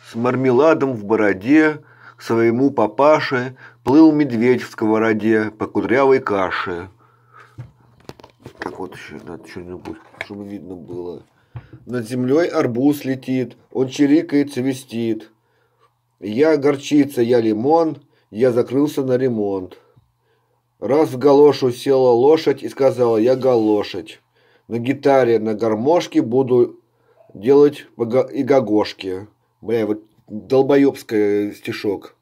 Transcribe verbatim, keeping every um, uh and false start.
С мармеладом в бороде к своему папаше плыл медведь в сковороде по кудрявой каше. Так вот еще надо что-нибудь, чтобы видно было. Над землей арбуз летит, он чирикает, свистит. Я горчица, я лимон, я закрылся на ремонт. Раз в галошу села лошадь и сказала: я галошадь. На гитаре, на гармошке буду делать и гагошки. Бля, вот долбоебский стишок.